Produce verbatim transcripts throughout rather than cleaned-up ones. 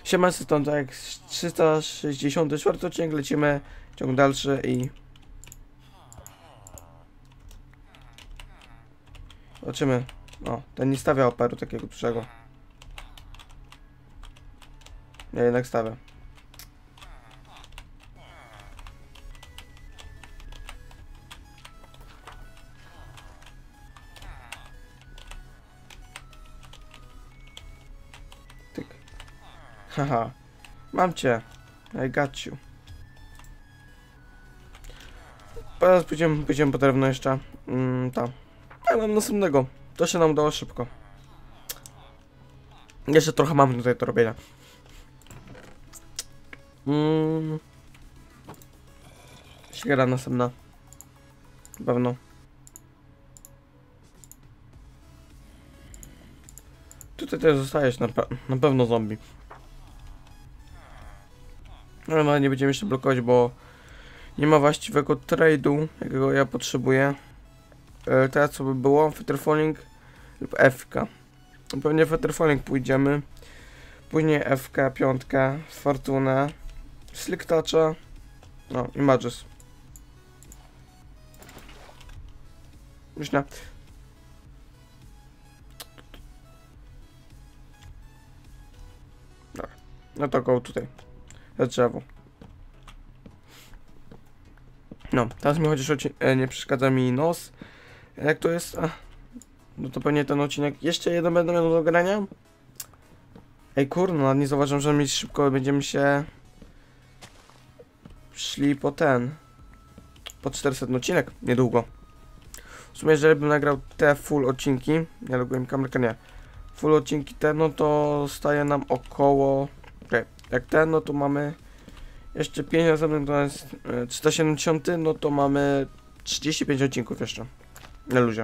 Siema, stąd tak trzysta sześćdziesiąty czwarty odcinek, lecimy, ciąg dalszy i... Zobaczymy. O, ten nie stawia operu takiego dużego. Ja jednak stawia. Tyk. Haha. Mam cię. I got you. Teraz pójdziemy, pójdziemy po drewno jeszcze. Mm, tam. Ja mam następnego. To się nam udało szybko. Jeszcze trochę mamy tutaj do robienia. Mm. Siekara następna. Na pewno. Tutaj też zostajesz na, pe na pewno zombie. Ale no, nie będziemy jeszcze blokować, bo nie ma właściwego trade'u, jakiego ja potrzebuję. E, teraz co by było? Featherfalling lub F K. Pewnie Featherfalling pójdziemy. Później F K, piątka, Fortuna, Slick Toucha, no i Mages. Myślę. Dobra. No to go tutaj. Za drzewo. No, teraz mi chociaż e, nie przeszkadza mi nos. Jak to jest? Ach, no to pewnie ten odcinek. Jeszcze jeden będę miał do grania. Ej kurno, nie zauważam, że my szybko będziemy się szli po ten. Po czterysta odcinek, niedługo. W sumie, jeżeli bym nagrał te full odcinki, ja loguję kamerkę, nie. Full odcinki te, no to staje nam około. Okay. Jak ten, no to mamy jeszcze pięć następnych, to jest trzysta siedemdziesiąt, no to mamy trzydzieści pięć odcinków jeszcze. Na luzie.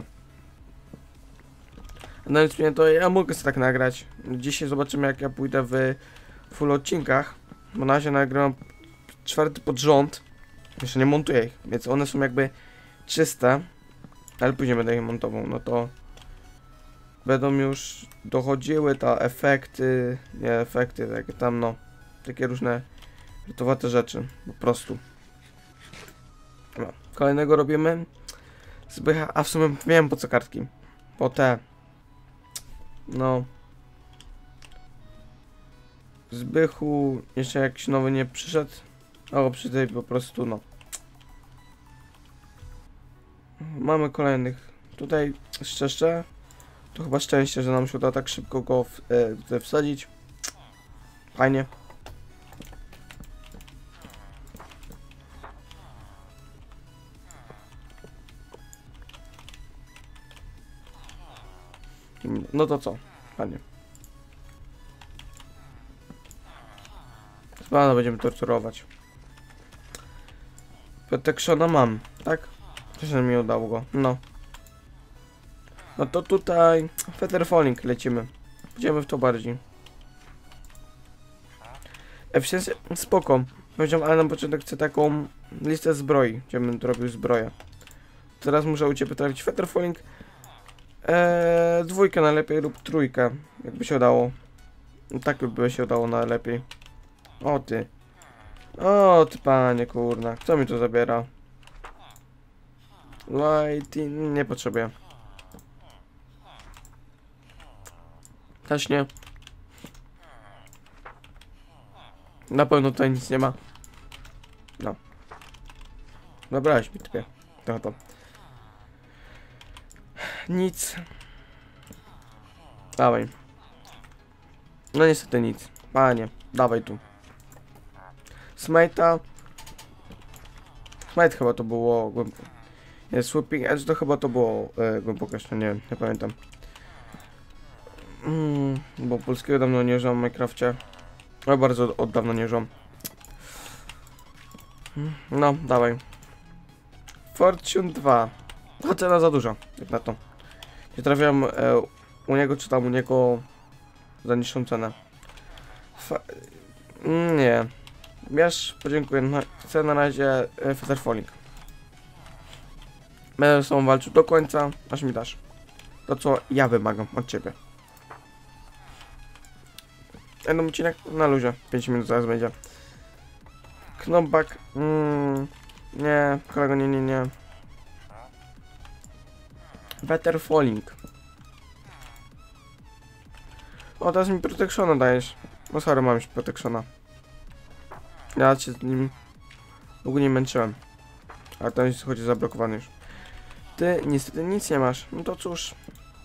No więc mnie to ja mogę sobie tak nagrać. Dzisiaj zobaczymy, jak ja pójdę w full odcinkach. Bo na razie nagrywam czwarty pod rząd. Jeszcze nie montuję ich, więc one są jakby czyste. Ale później będę je montował, no to będą już dochodziły te efekty, nie efekty, takie tam no, takie różne rytowate rzeczy, po prostu. No, kolejnego robimy. Zbycha, a w sumie wiem po co kartki. Po te. No. Zbychu jeszcze jakiś nowy nie przyszedł. O, przy tej po prostu no. Mamy kolejnych. Tutaj szczerze, to chyba szczęście, że nam się uda tak szybko go w, e, wsadzić. Fajnie. No to co? Fajnie. Chyba będziemy torturować. Protectiona mam, tak? Też mi udało go, no. No to tutaj Featherfalling lecimy. Idziemy w to bardziej. Efficiency spoko. Powiedziałem, ale na początek chcę taką listę zbroi, gdzie bym robił zbroję. Teraz muszę u ciebie trafić Featherfalling. Eee, dwójkę najlepiej lub trójkę, jakby się udało. No, tak by się udało najlepiej. O ty. O ty panie kurna, kto mi to zabiera? Lighting, nie potrzebuję. Też nie. Na pewno tutaj nic nie ma. No. Zabrałeś mi typie. To to. Nic. Dawaj. No niestety nic. Panie, dawaj tu. Smite'a. Smite chyba to było głęboko. Nie, Swooping Edge to chyba to było e, głęboko jeszcze, nie wiem, nie pamiętam. Mm, bo polskiego dawno nie używam w Minecrafcie. No bardzo od, od dawna nie używam. No, dawaj. Fortune dwa. To cena za duża, jak na to. Nie trafiam e, u niego, czy tam u niego za niższą cenę. Fa nie. Wiesz, podziękuję. No, chcę na razie e, Featherfalling. Będę z tobą walczył do końca, aż mi dasz. To co ja wymagam od ciebie. Jeden odcinek na luzie. pięć minut zaraz będzie. Knockback. Mm, nie, kolego, nie, nie, nie. Better Falling. O, teraz mi Protectiona dajesz. No sorry, mam już Protectiona. Ja cię z nim długo nie męczyłem. Ale ten jest chodzi zablokowany już. Ty niestety nic nie masz. No to cóż.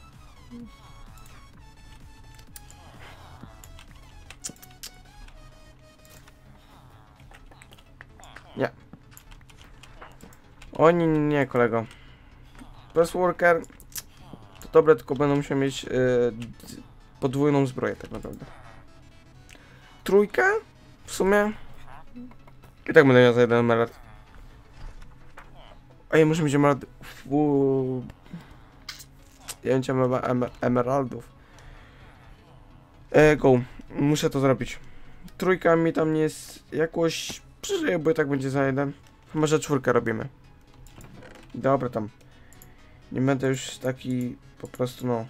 Nie. O nie, nie, nie, kolego. Press Worker to dobre, tylko będą musiał mieć yy, podwójną zbroję tak naprawdę. Trójkę? W sumie? I tak będę miał za jeden emerald. A ja muszę mieć emerald... Uuu. Ja nie chciałem em emeraldów. E, go. Muszę to zrobić. Trójka mi tam nie jest jakoś... Przeżyję, bo i tak będzie za jeden. Może czwórkę robimy. Dobra tam. Nie będę już taki po prostu no.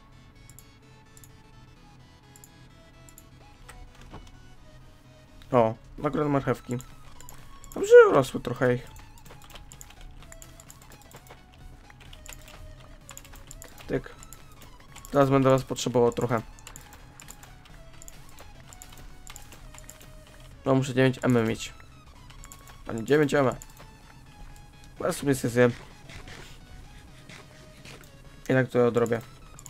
O, nagroda marchewki. Dobrze, urosły trochę ich. Tyk. Teraz będę was potrzebował trochę. No muszę dziewięć em mieć. A nie dziewięć em. Ja sobie zjem. I tak to odrobię.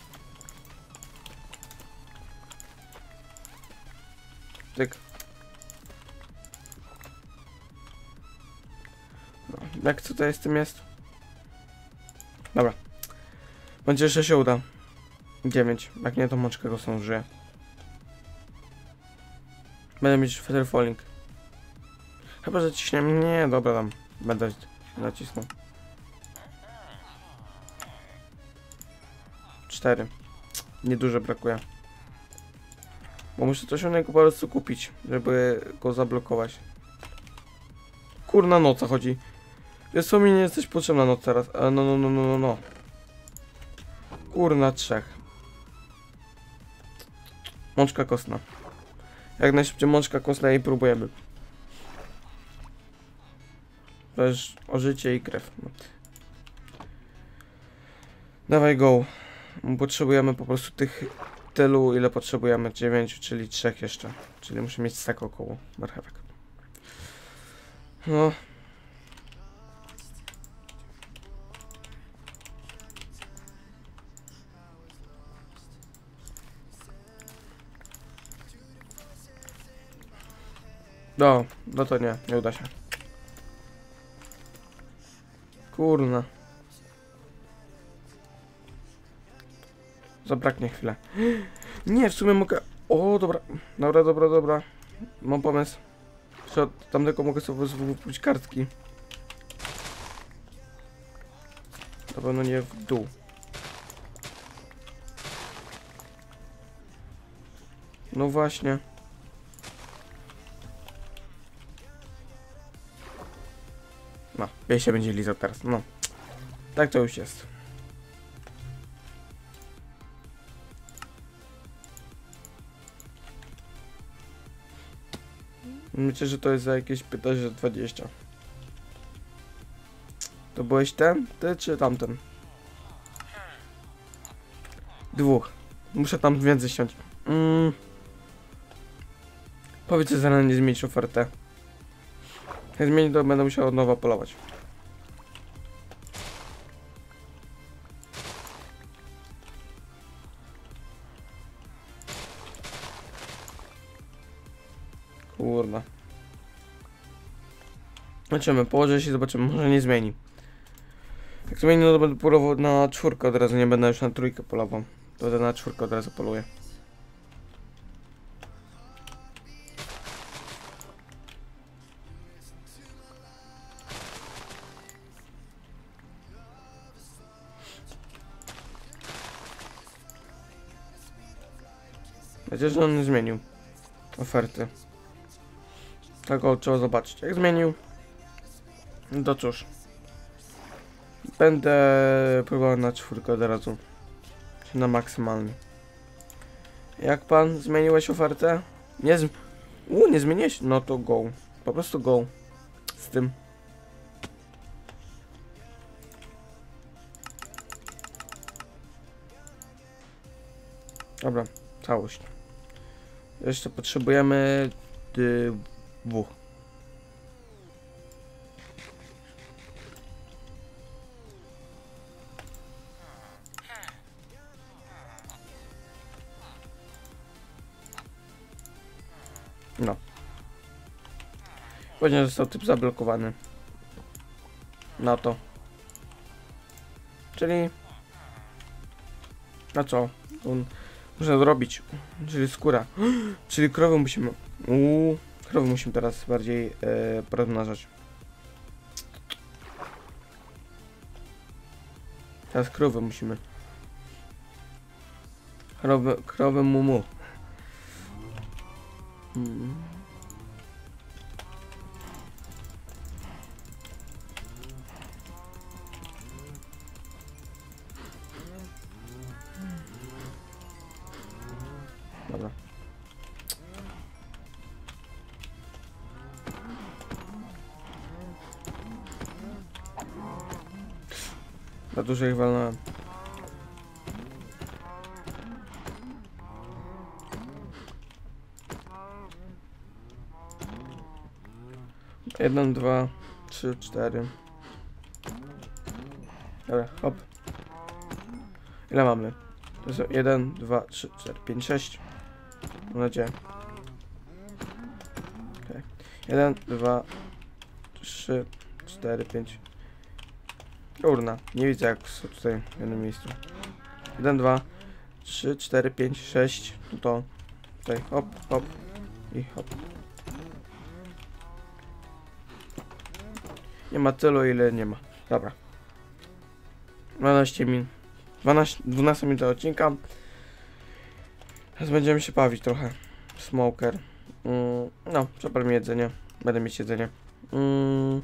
Tyk. No, jak co to jest, tym jest? Dobra. Będzie jeszcze się uda. dziewięć. Jak nie, to mączkę go są żyje. Będę mieć Feather Falling. Chyba, że ciśniemy. Nie, dobra, tam. Będę nacisnął. cztery. Niedużo brakuje. Bo muszę coś innego po prostu kupić, żeby go zablokować. Kurna noc chodzi. Wiesz co, mi nie jesteś potrzebna noc teraz. No, no, no, no, no, no. Kurna trzech. Mączka kostna. Jak najszybciej mączka kostna i próbujemy. To jest o życie i krew. Dawaj go. Potrzebujemy po prostu tych tylu, ile potrzebujemy. dziewięć, czyli trzech jeszcze. Czyli muszę mieć tak około marchewek. No. No, no to nie, nie uda się. Kurna. Zabraknie chwilę. Nie, w sumie mogę... O, dobra. Dobra, dobra, dobra. Mam pomysł. Że od tamtego mogę sobie wypuścić kartki. Na pewno nie w dół. No właśnie. No, jej się będzie lizał teraz. No. Tak to już jest. Myślę, że to jest za jakieś piętnaście dwadzieścia. To byłeś ten? Ty czy tamten? Dwóch. Muszę tam więcej ściąć. Mm. Powiedz, że zaraz nie zmienić ofertę. Jak zmieni, to będę musiał od nowa polować. Kurna. Zobaczymy, położę się i zobaczymy, może nie zmieni. Jak zmieni, no to będę polował na czwórkę od razu, nie będę już na trójkę polował. To będę na czwórkę od razu poluję. Chociaż on nie zmienił oferty. Tego trzeba zobaczyć. Jak zmienił, no to cóż. Będę próbował na czwórkę od razu. Czy na maksymalny. Jak pan zmieniłeś ofertę? Nie zm... U, nie zmieniłeś? No to go. Po prostu go. Z tym. Dobra, całość. Jeszcze potrzebujemy dwóch. No. Później został typ zablokowany. Na to. Czyli... Na co? On... Muszę zrobić. Czyli skóra. Czyli krowy musimy... Uuu, krowy musimy teraz bardziej e, porozmnażać. Teraz krowy musimy. Krowy, krowy mumu. Hmm. Dobra. Za dużo ich walnąłem. Jeden, dwa, trzy, cztery. Dobra, hop. Ile mamy? To jest jeden, dwa, trzy, cztery, pięć, sześć. Mam nadzieję. Okay. jeden, dwa, trzy, cztery, pięć. Urna. Nie widzę jak są tutaj w jednym miejscu. jeden, dwa, trzy, cztery, pięć, sześć. No to tutaj hop, hop i hop. Nie ma tylu, ile nie ma. Dobra. dwanaście minut. dwanaście, dwanaście minut do odcinka. Teraz będziemy się bawić trochę. Smoker. Mm, no, przepraszam jedzenie. Będę mieć jedzenie. Mm.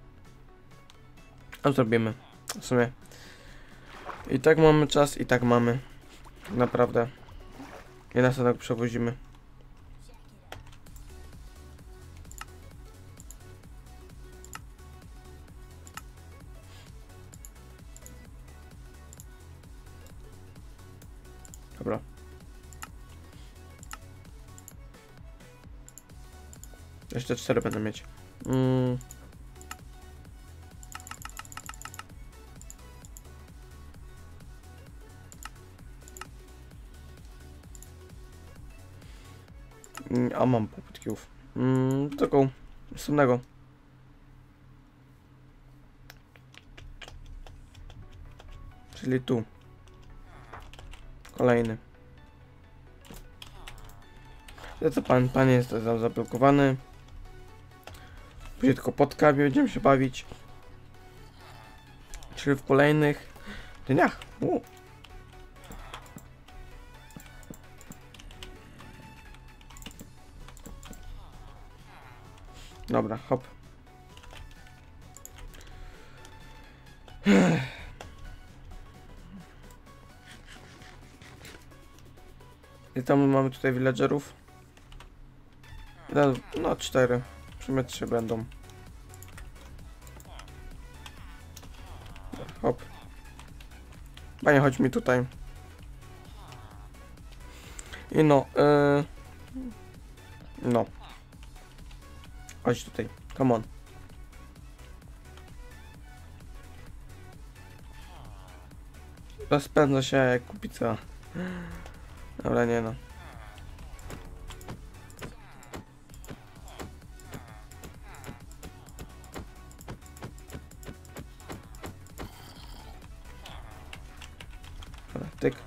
A zrobimy. W sumie. I tak mamy czas, i tak mamy. Naprawdę. I nas tak przewozimy. Dobra. Jeszcze cztery będę mieć. Mm. A mam popytków. Mm, taką następnego. Czyli tu. Kolejny. To co pan, pan jest zablokowany. Później tylko pod kamień będziemy się bawić. Czyli w kolejnych dniach. U. Dobra, hop. I tam mamy tutaj villagerów. No, cztery. W sumie trzy będą. Hop. Panie, chodź mi tutaj. I no, yy... no. Chodź tutaj, come on. Rozpędza się jak kupica. Dobra, nie no. Dobra, tyk.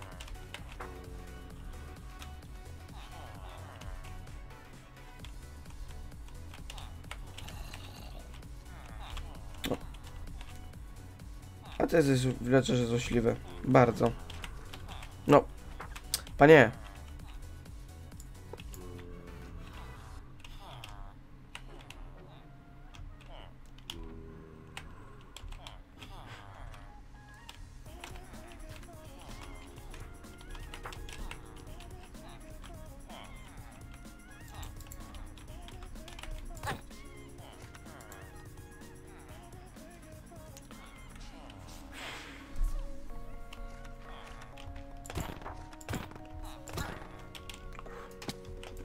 O. A to jest villagerze złośliwy. Bardzo. No. Panie.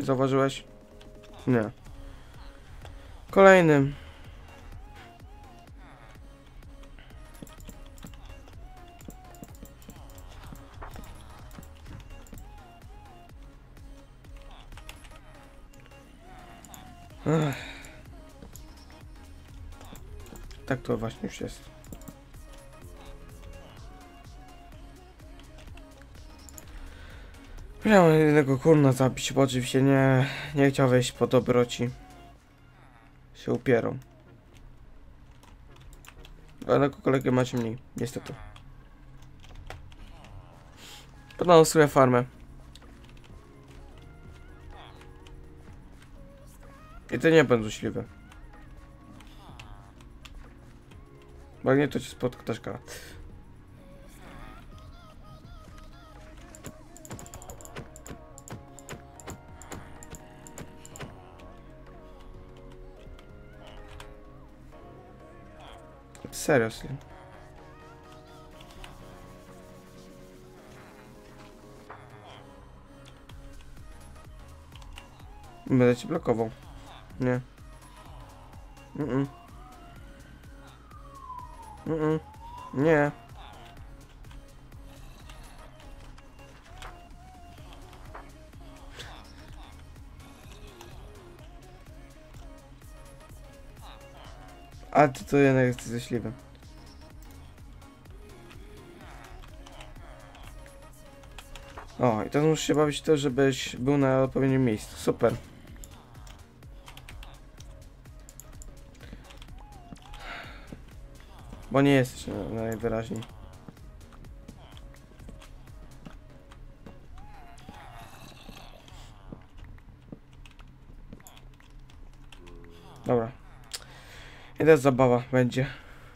Zauważyłeś? Nie. Kolejnym. Ech. Tak to właśnie już jest. Miałem jednego kurna zabić, bo oczywiście nie, nie chciał wejść po dobroci. Się upierą. Jednego kolegę macie mniej, niestety. Podam sobie farmę. I to nie będę złośliwy. Bo jak nie, to ci spotka też kara. Seriously. Będę ci blokował. Nie. Mm-mm. Mm-mm. Nie. A ty to jednak jesteś złośliwy. O, i teraz musisz się bawić to, żebyś był na odpowiednim miejscu. Super. Bo nie jesteś na, najwyraźniej. Dobra. I teraz zabawa będzie.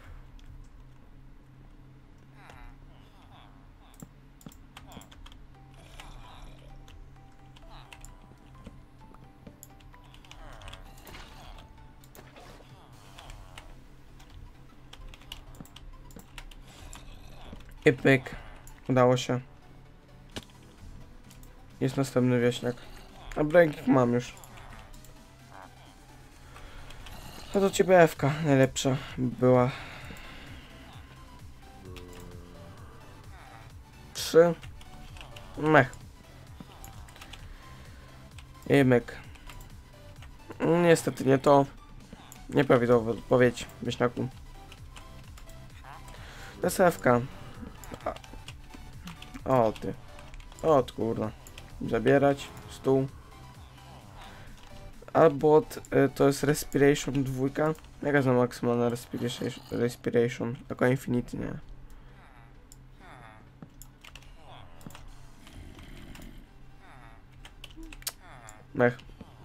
I pyk. Udało się. Jest następny wieśniak. A break mam już. A to ciebie Ewka najlepsza była. Trzy. Mech. I myk. Niestety nie to. Nieprawidłowa odpowiedź, wieśniaku. To jest Ewka. O ty. O kurwa. Zabierać. Stół. Albo y, to jest Respiration dwójka. Jaka jest maksymalna respiration, respiration? Taka Infinity, nie? Mech.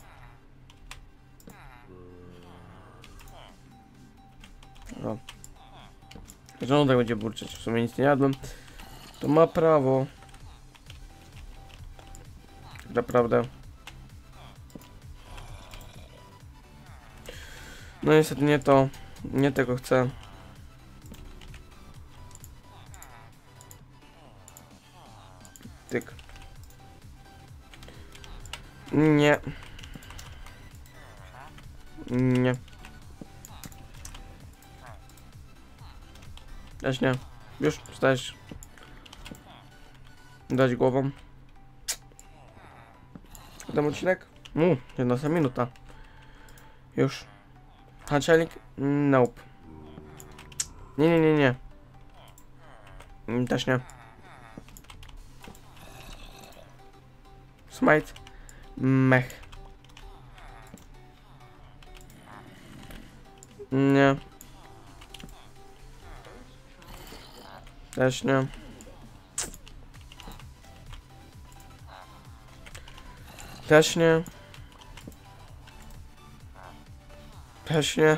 O. Żołądek będzie burczeć. W sumie nic nie jadłem. To ma prawo. Naprawdę. No niestety nie to. Nie tego chcę. Tyk. Nie. Nie. Też nie. Już wstajesz. Dać głową. Ten odcinek? Uuu, jedna minuta. Już. Haczelik? Nope. Nie, nie, nie, nie. Też nie. Smite. Mech. Nie. Też nie. Też nie. Też nie.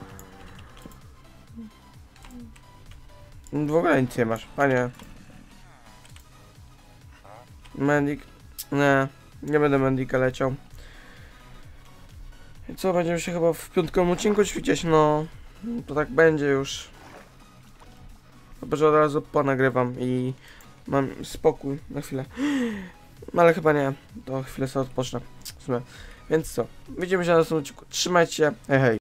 W ogóle nic nie masz, panie. Mendik. Nie. Nie będę Mendika leciał. I co, będziemy się chyba w piątkowym odcinku ćwiczyć, no. To tak będzie już. Chyba, że od razu ponagrywam i mam spokój na chwilę. No ale chyba nie, to chwilę sobie odpocznę w sumie. Więc co, widzimy się na następnym odcinku, trzymajcie się, hej hej.